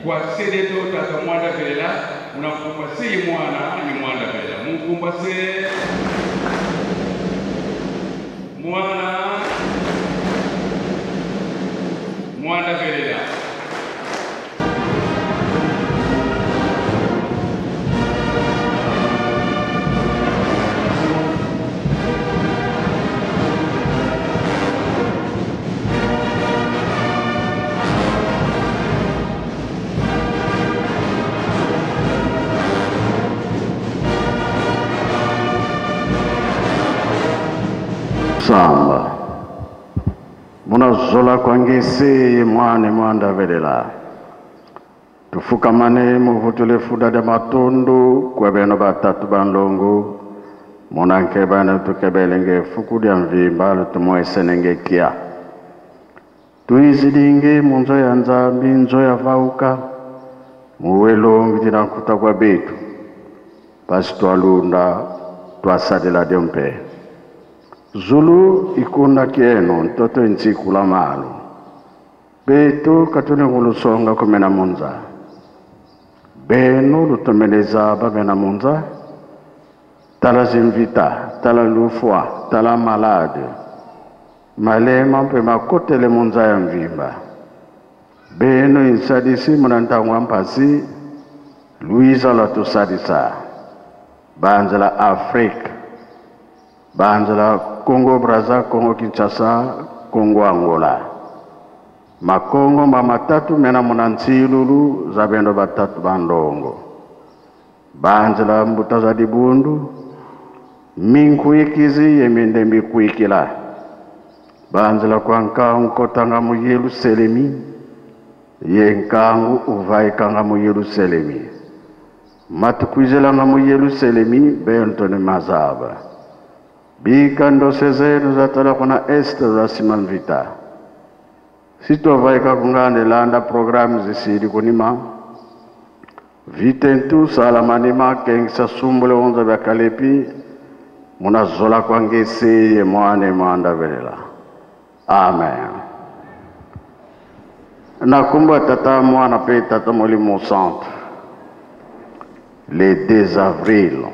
kwa sede to tata mwanda belela unakumba si mwana ni mwanda belela mukumba se mwana mwanda belela Samba munazola kwangisi mwane mwanda velela tufukamane muvutule fuda de matundu kwa beno batatu bandongo munanke bana tukebelenge fukudi ya mvimba lutumwesenenge kia tuizidinge munzo ya nzambi nzo ya vauka muwelongi tinakuta kwa betu pasi twalunda twasadila dempe Zulu ikunda kieno ntoto ntsiku la malu. Beto katune kulusonga kumena munza. Beno lutomeleza babena munza. Tala zimvita, tala lufwa, tala malade. Malema mpe makotele munza ya mvimba. Beno insadisi munantangwa mpasi. Luisa la tusadisa. Banjala Afrika. Banjala Congo Brazza, Congo Kinshasa, Congo Angola. Makongo mamatatu mena munansilulu zabendo batatu bandongo. Banjala mbutaza dibundu, minkuikizi yemende mikuikila. Banjala kwa nkangu kotanga mu Yerusalemi, yenkangu uvaikanga mu Yerusalemi. Matukuizela nga mu Yerusalemi, bentone mazaba. Bikando sezenu za tala kuna este za simanvita. Sito vaika kungande landa programu zisidi kunima. Vitentu salamanima kengisa sumbule onza vya kalepi. Munazola kwa ngesi ye mwane mwanda velela. Amen. Nakumba tata mwana pe tata molimo centre. Le 2 avril.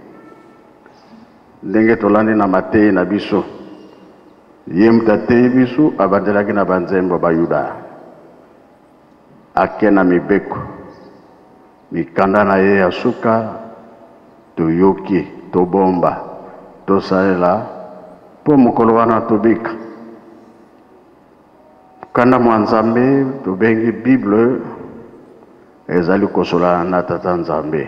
Ndenge tolandi na matei na biso yemtatei biso abandelaki na banzembo bayuda akena mibeko mikanda na ye ya suka toyoki tobomba tosalela po mokolo wana tobika kanda mwa nzambe tobengi bible ezali kosola na tata nzambe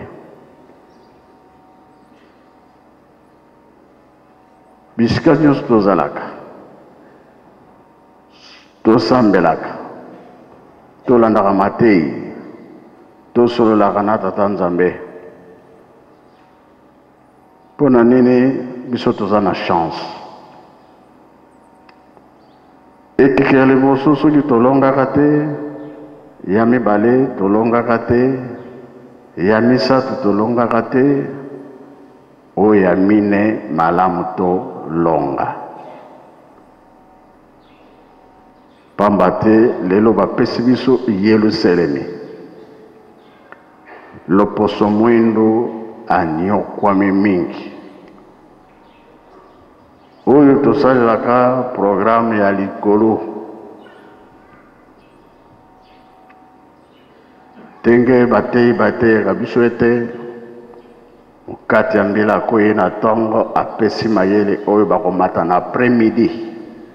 bisika nyonso tozalaka tosambelaka tolandaka matei tosololaka na tata nzambe mpona nini biso toza na chance etike ya liboso soki tolongaka te ya mibale tolongaka te ya misato tolongaka te oyo ya mine malamu to longa pamba te lelo bapesi biso Yerusalemi loposo mwindu anyokwami mingi oyo tosalelaka programme ya likolo tenge bateyaka biso ete mukati ya mbila koye na tongo apesi mayele oyo bakomata na après-midi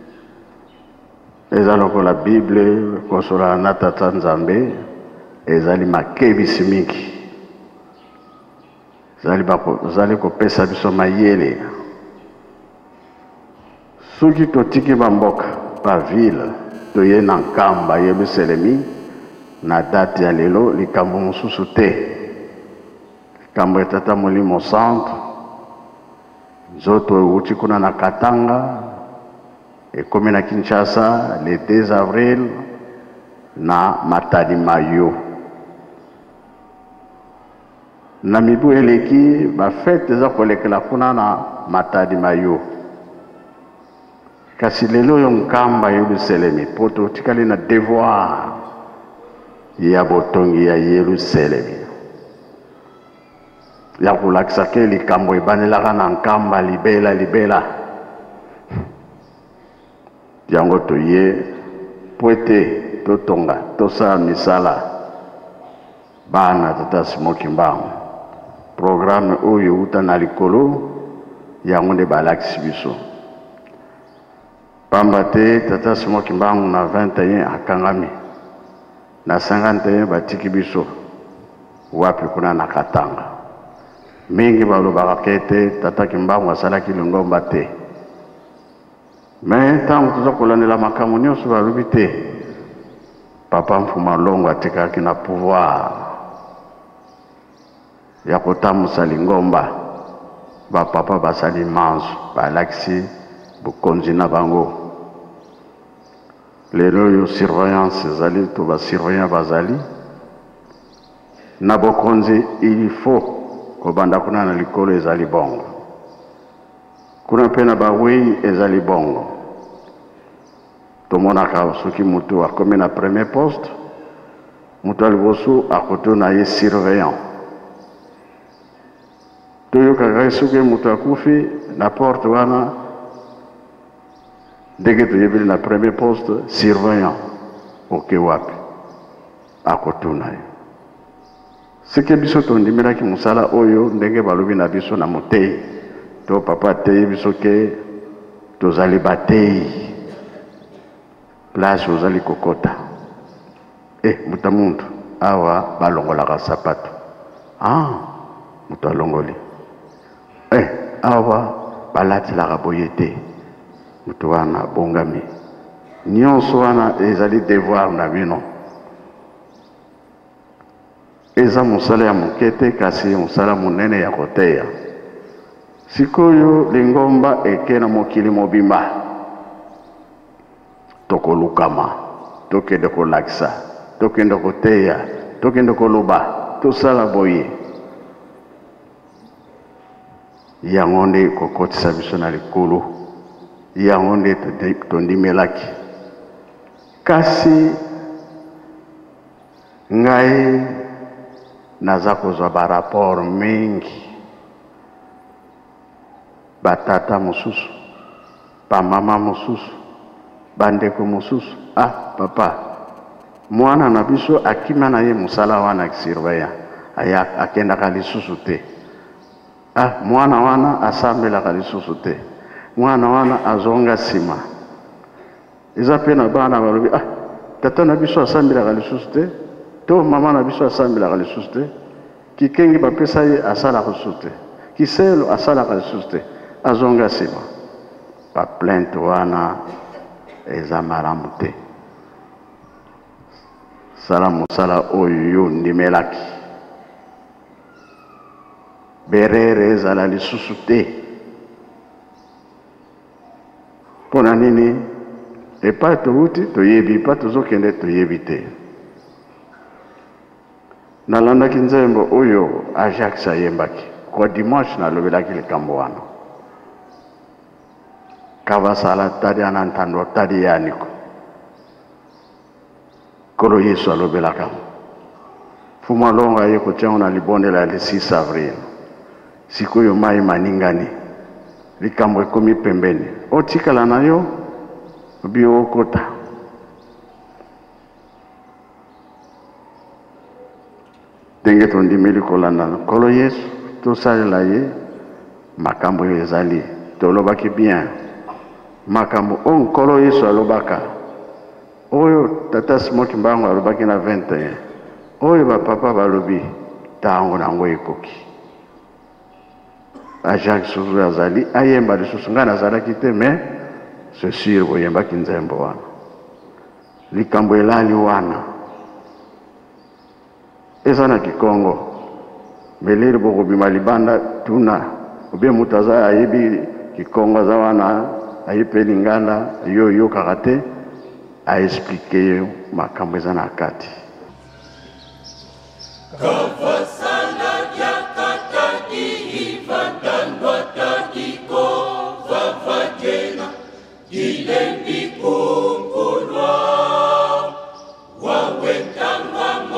eza lokola Bible kosola na tata nzambe ezali makebisi mingi ezali kopesa biso mayele soki totiki bamboka pa ville toye na nkamba Yerusalemi na date ya lelo likambo mosusu te likambo ya tata molimo centre nzoto euti kuna na Katanga ekomi na Kinshasa le 2 avril na Matadi Mayo na mibu eleki bafete eza kolekela kuna na Matadi Mayo kasi lelo yo nkamba Yerusalemi po totikali na devoir ya botongi ya Yerusalemi. Ya kulakisa ke likambo ebanelaka na nkamba libela. Yango toye poete totonga tosala misala bana tata Simoki Mbangu. Programme oyo uta na likolo yango nde balakisi biso. Pamba te tata Simoki Mbangu na 21 akangami. Na 51 batiki biso wapi kuna na Katanga. Mingi balobaka kete tata Kimbangu asalaki Lingomba te. Mais ntango toza kolandela makambo nyonso balobi te. Papa Mfuma Longo atikaki na pouvoir ya kotambusa Lingomba. Bapapa basali manzo balakisi bokonzi na bango. Lelo yo surveillance ezali to ba surveillant bazali na bokonzi il faut kobanda kuna na likolo ezali bongo. Kuna pena ba wei ezali bongo. Tomonaka soki mutu akomi na premier poste, mutu aliboso akoto na ye surveillant. Toyokaka soki mutu akufi na porte wana ndenge toyebeli na premier poste surveillant oke wapi akotuna ye. Seke biso tondimelaki musala oyo ndenge balobi na biso na motei to papa tei biso ke tozali batei place ozali kokota muta muntu awa balongolaka sapato mutu alongoli awa balatilaka boye te mutu wana bongami. Nyonso wana ezali devoir na bino. Eza musala ya mokete kasi musala munene ya koteya. Sikoyo Lingomba eke na mokili mobimba. Tokolukama, tokende kolakisa, tokende koteya, tokende koloba, tosala boye. Yango nde kokotisa biso na likolo. Yango nde tondimelaki. Kasi ngai naza kozwa ba rapport mingi. Batata mosusu, ba mama mosusu, bandeko mosusu. Papa, mwana na biso akima na ye musala wana kisurveya. Aya akendaka lisusu te. Mwana wana asambelaka lisusu te. Mwana wana azonga sima. Eza pe na bana balobi tata na biso asambelaka lisusu te. To mama na biso asambelaka lisusu te. Kikengi bapesa ye asalaka lisusu te. Kiselo asalaka lisusu te. Azonga sima. Ba plainte wana eza malamu te. Sala musala oyo ndimelaki. Berere ezala lisusu te. Pona nini epa touti toyebi pa tozokende toyebi te. Nalandaki nzembo oyo Ajax ayembaki. Kwa dimanche nalobelaki likambo wana. Kavasala tadi anantando tadi yaniko. Kolo Yesu alobelaka. Fuma longa ye kotiango na libondela le 6 avril. Sikoyo mai maningani. Likambo ekomi pembeni. Otikala na yo bio okota. Ndenge tondimeli kolanda Kolo Yesu tosalela ye makambo yo ezali tolobaki bien. Makambo Kolo Yesu alobaka oyo tata Simoki Mbangu alobaki na 21 oyo bapapa balobi tango nango ekoki. Ajax suzu azali ayemba lisusu nga nazalaki te mais c'est sûr boyembaki nzembo wana. Likambo elali wana eza na Kikongo. Beleli bokobima libanda tuna obe mutu aza ayebi Kikongo aza wana ayepe Lingala yo kakate a expliqué yo makambo eza na kati. Ilembi kumkulwa wawetanga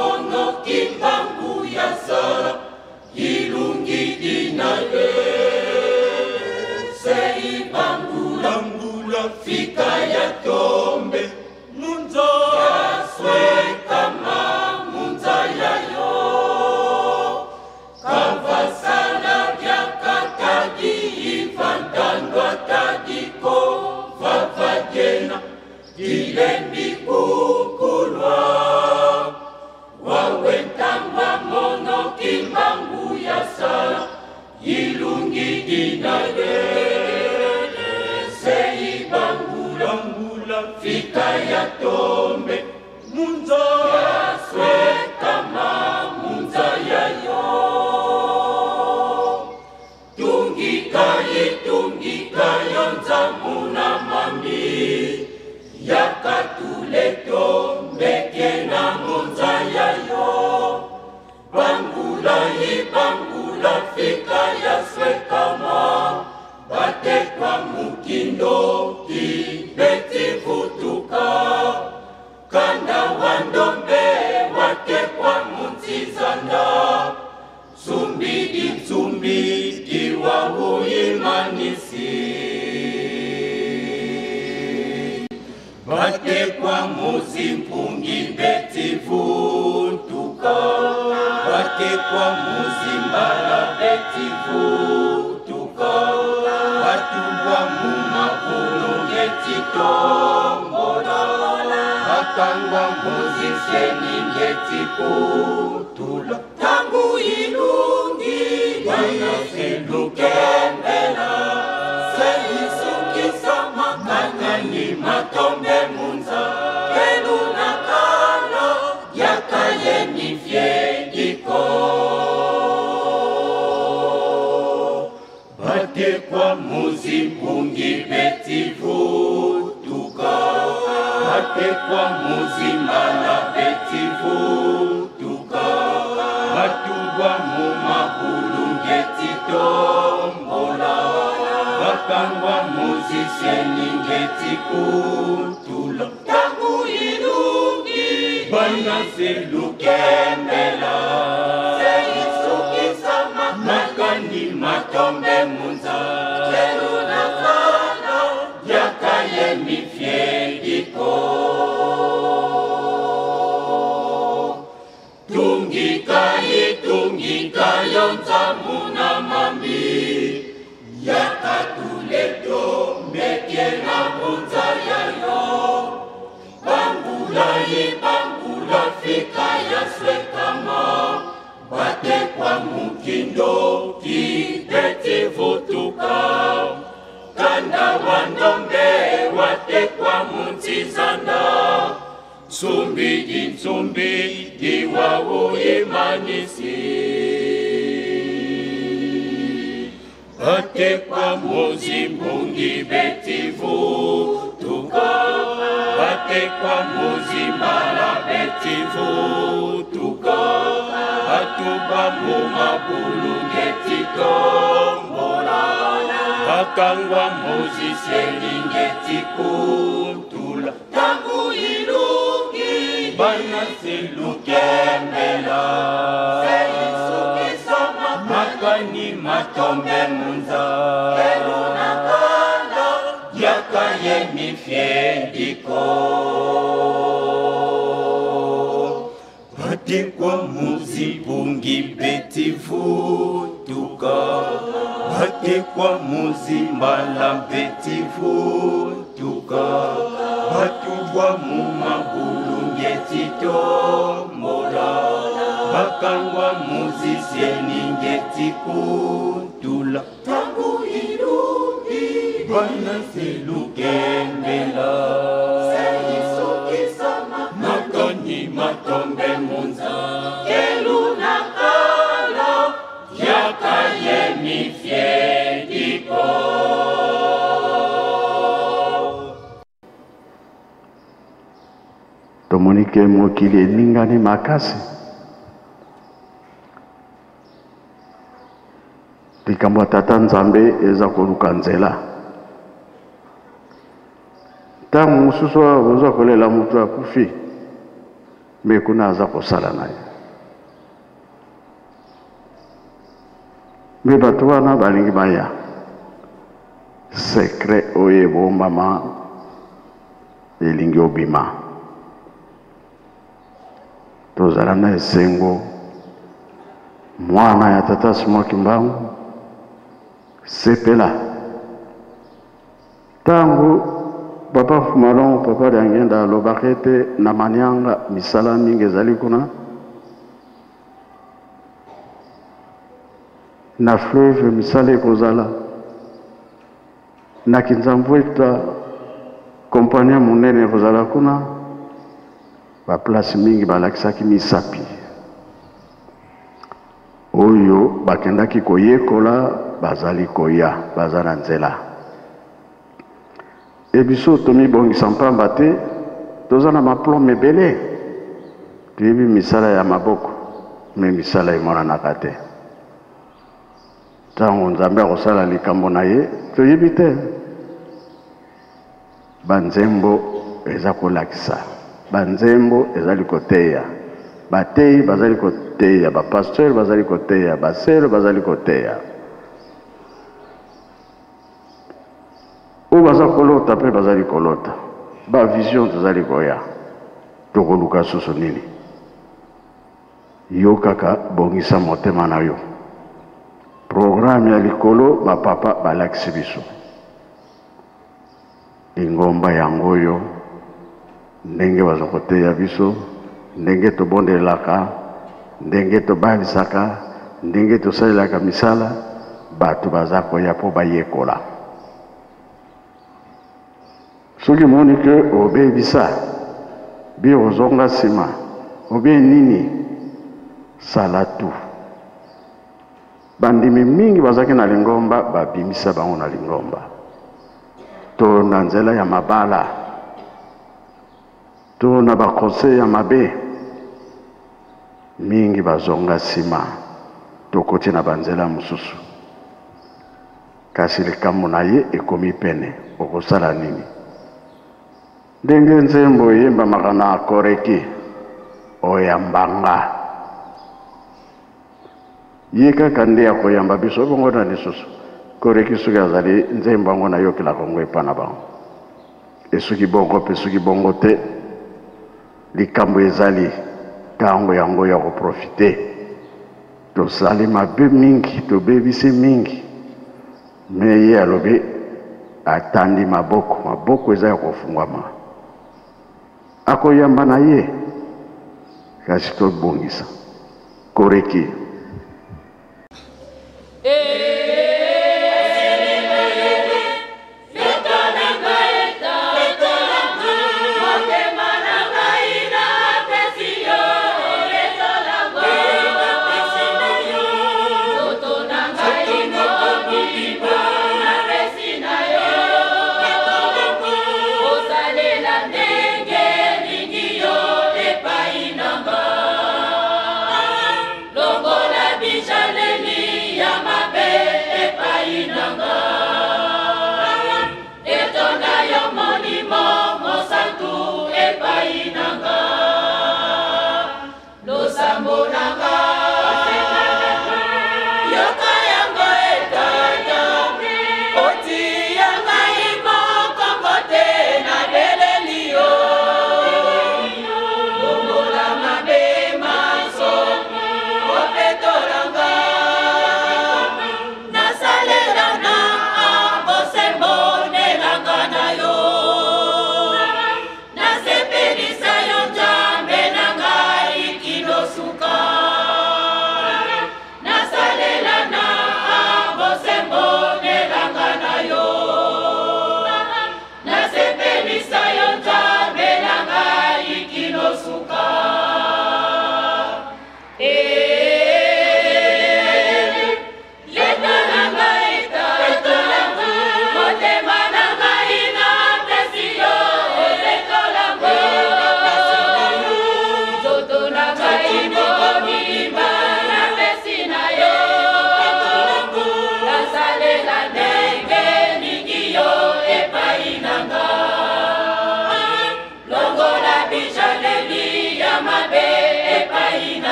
monza yayo bangula ibangula fika yaswekama batekwa mukindo kibeti vutuka kanda wandombe watekwa muntizanda Sumbidi wahu imanisi batekwa muzimpungi beti vutuka batekwa muzimbala beti vutuka batubwa mumabulu ngeti tombola bakangwa muziseni ngeti kutula tangu ilungi wanazilukembela seisukisa makanyani matombe munza kelu nakala yakayeni vyediko batekwa muzimbungi beti vutuka batekwa muzimbala beti vutuka batubwa mumabulu ngeti tombola bakangwa muziseni ngeti kutula tangu ilungi banazelukembela seisukisa makani matombe munza kelu nakala yakayeni vyediko Tungika yonza muna mami yakatuleto mekena munza yayo bangula fika yaswekama batekwa mukindo kibeti vutuka kanda wandombe watekwa muntizanda Sumbidi wahu imanisi batekwa muzimbungi beti vutuka batekwa muzimbala beti vutuka batubwa mumabulu ngeti tombola bakangwa muziseni ngeti kutula tangu ilungi banazelukembela seisukisa makani matombe munza kelu nakala yakayeni vyediko batekwa muzimbungi beti vutuka batekwa muzimbala beti vutuka batubwa mumabulu ngeti tombola bakangwa muziseni ngeti kutula tangu ilungi banazelukembela seisukisa makani matombe munza kelu nakala yakayeni vyediko tomonike mokili eningani makasi likambo ya tata nzambe eza koluka nzela ntango mosusu ozwa kolela moto akufi me kuna aza kosala na ye me bato wana balingi baya sekre oyo ebombama elingi obima tozala na esengo mwana ya tata Simoki Mbangu sepela tango papa Fumalon papa Dangenda alobaka ete na Manyanga misala mingi ezali kuna na fleuve misala ekozala na Kinzambweta kompania monene ekozala kuna baplace mingi balakisaki misapi oyo bakendaki koyekola bazali koya bazana nzela ebiso tomibongisa mpamba te tozana maplome ebele toyebi misala ya maboko me misala emonanaka te. Ntango Nzambe akosala likambo na ye toyebi te. Banzembo eza kolakisa, banzembo ezali koteya, bateyi bazali koteya, bapasteur bazali koteya, basere bazali koteya. O baza kolota pe bazali kolota, ba vision tozali koya, tokoluka susu nini. Yo kaka bongisa motema na yo. Programme ya likolo bapapa balakisi biso. Ingomba yango yo ndenge bazokoteya biso, ndenge tobondelaka, ndenge tobalisaka, ndenge tosalelaka misala, bato baza koya po bayekola. Soki moni ke obebisa bi ozonga nsima obe nini sala tu. Bandimi mingi bazaki na lingomba babimisa bango na lingomba. To na nzela ya mabala, to na bakose ya mabe, mingi bazonga nsima tokoti na banzela mosusu. Kasi likambo na ye ekomi pene, okosala nini? Ndenge nzembo yembamaka na koreki oyambanga, ye kaka nde akoyamba biso bongo na lisusu. Koreki soki azali nzembo yango nayokelaka ngo epa na bango. Esoki bongo pe soki bongo te, likambo ezali ntango yango ya koprofite. Tosali mabe mingi, tobebisi mingi, me ye alobi atandi maboko, maboko eza ya kofungwama. Akoyamba na ye, kasi tobongisa. Koreki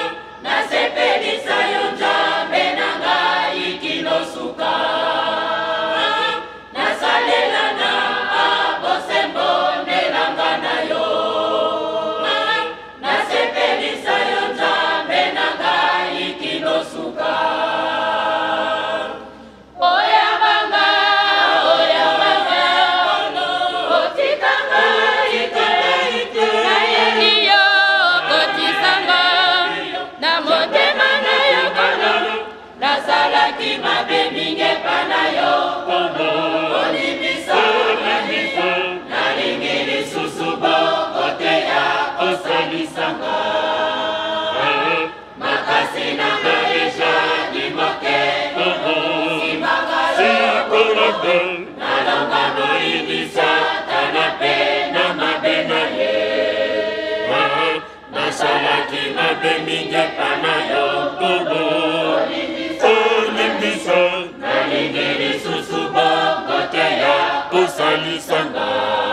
Suka kusalisanga makasi na maisha ni moke simangalo nalonga moibisa tanape na mabena ye nasalaki mabeminge panayo kobo olimbisa nalingeli susubo ngoteya kusalisanga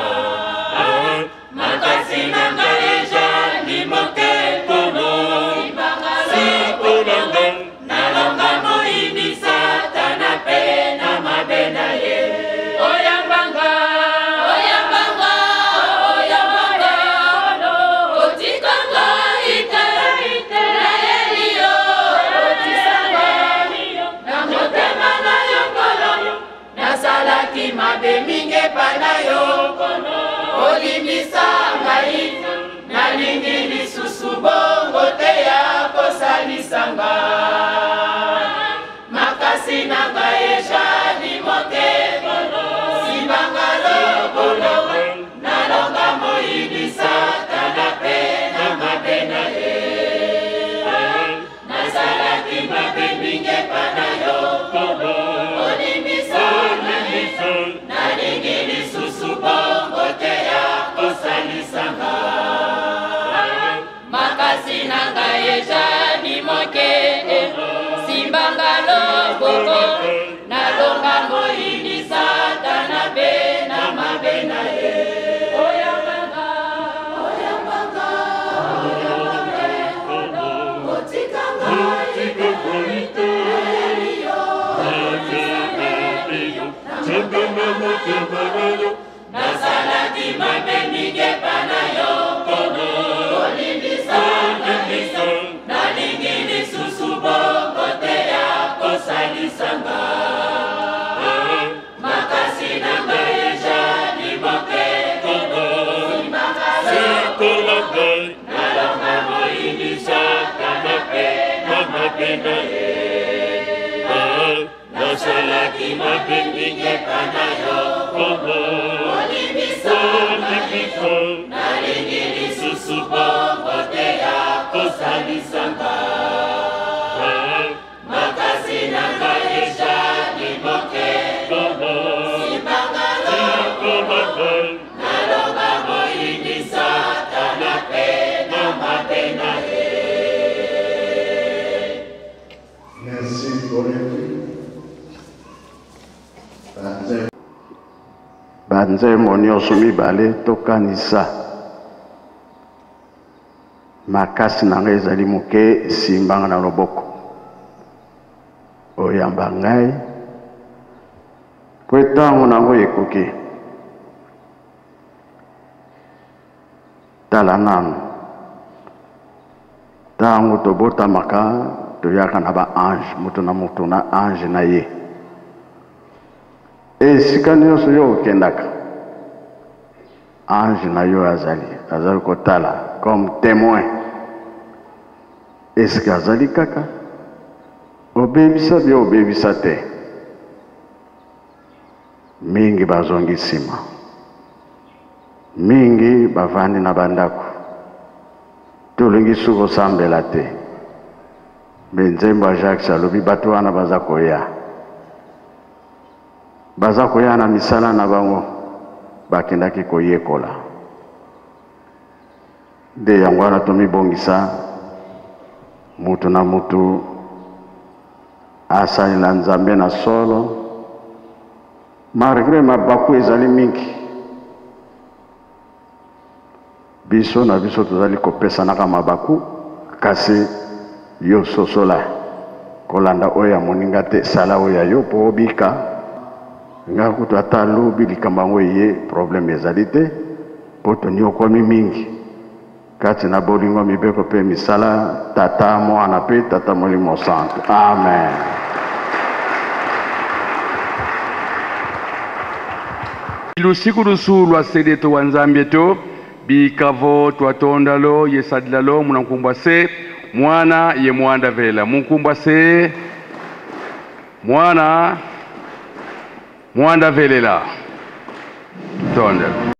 makasi na maisha ni moke kono sikulonga nalonga moibisa tanape na mabena ye oyambanga otikanga ite na elio otisanga na motema na yokolo nasalaki mabe mingi panayo olimbisa ngai nalingi lisusu bongo te ya kosalisanga makasi na ngai eshani moke simbanga lokolo nalonga moibisa tanape na mabena ye nasalaki mabe mingi panayo olimbisa nalingi lisusu bongo te ya kosalisanga makasi na ngai eshani moke simbanga lokolo nalonga moibisa tanape na mabena ye oyambanga otikanga ite nasalaki mabe mingi panayo olimbisa nalingi lisusu bongo te ya kosalisanga makasi na ngai eshani moke nalonga moibisa tanape na mabena ye nasalaki mabe mingi panayo olimbisa nalingi lisusu bongo te ya kosalisanga makasi na ngai eshani moke simbanga lokolo nalonga moibisa tanape na mabena ye. Merci pour l'invite. Banze monyoso mibale tokanisa makasi na ngai ezali moke simbanga na loboko oyamba ngai po ntango nango ekoki tala nano ntango tobotamaka toyaka na ba-ange moto na ange na ye esika nyonso yo okendaka ange na yo azali kotala comme témoin esika azali kaka obebisa byo obebisa te mingi bazongi nsima mingi bavandi na bandako tolingi su kosambela te mbe nzembo ya Jacques alobi bato wana baza koya na misala na bango bakendaki koyekola nde yango wana tomibongisa mutu na mutu asalela nzambe na solo malgré mabaku ezali mingi biso na biso tozali kopesanaka mabaku kasi yo sosola kolanda oyo ya moninga te sala oyo ya yo po obika nga kutu ata lobi likambo yango eye problème ezali te po toni okomi mingi kati na bolingo mibeko mpe misala tata mwana mpe tata molimo santo amen. Lusiku lusulwa sedeto wa nzambe to bikavo twatondalo yesadilalo munankumbwa se mwana ye mwanda vela munkumbwa se mwana mwanda velela tonda